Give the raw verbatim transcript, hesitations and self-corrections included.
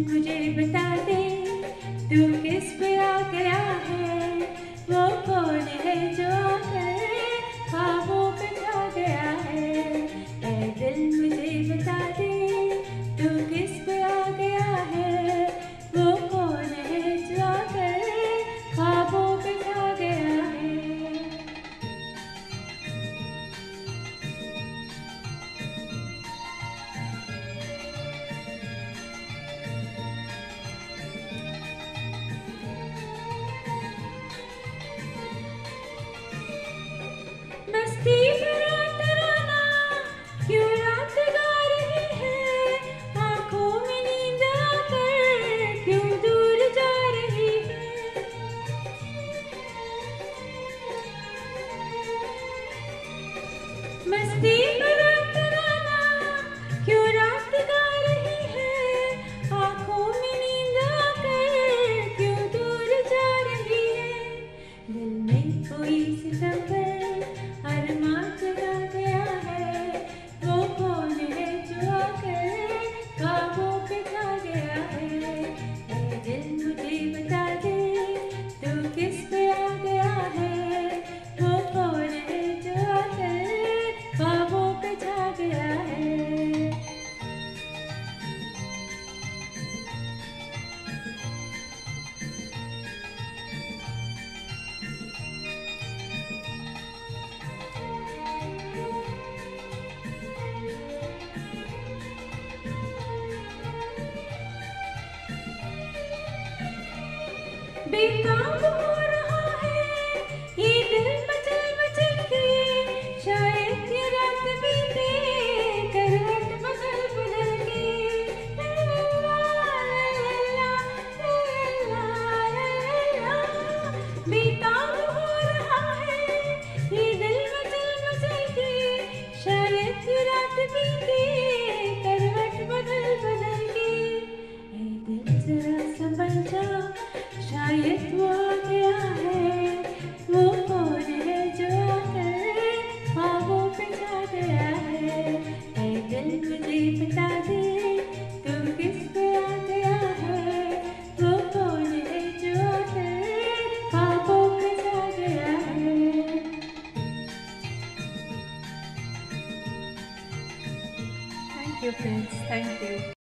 मुझे बता दे तू किस पे आ गया है, वो कौन है जो आकर ख्वाबों पे छा गया है। ऐ दिल मुझे बता दे तू किस पे आ गया है, वो कौन है जो आकर ख्वाबों पे छा गया है। मस्ती भरा तराना क्यों रात गा रही है, आँखों में नींद आकर क्यों दूर जा रही है। मस्ती भरा तराना क्यों रात गा रही है, आँखों में नींद आकर क्यों दूर जा रही है। दिल में कोई सितम अरमां जगा गया है, वो कौन है जो आकर ख्वाबों पे छा गया है। ऐ दिल मुझे बता दे तू किस पे आ गया है, वो कौन है जो आकर ख्वाबों पे छा गया है। बेकाब हो रहा है ये दिल मचल मचल के, शायद ये रात बीते करवट बदल बदल के। ला ला ला ला, बेकाब हो रहा है ये दिल मचल मचल के, शायद ये रात बीते करवट बदल बदल के। ऐ दिल जरा संभल जा, शायद वो आ गया है, वो कौन है जो आकर ख्वाबों पे छा गया है। ऐ दिल मुझे बता दे तू किस पे आ गया है, वो कौन है जो आकर ख्वाबों पे छा गया है। Thank you friends, thank you.